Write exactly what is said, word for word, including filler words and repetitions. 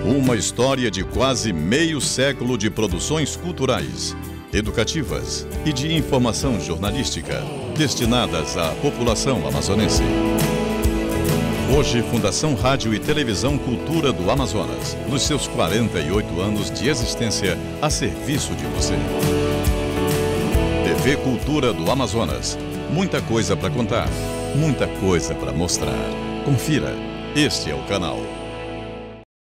Uma história de quase meio século de produções culturais, educativas e de informação jornalística destinadas à população amazonense. Hoje, Fundação Rádio e Televisão Cultura do Amazonas, nos seus quarenta e oito anos de existência, a serviço de você. T V Cultura do Amazonas. Muita coisa para contar, muita coisa para mostrar. Confira, este é o canal.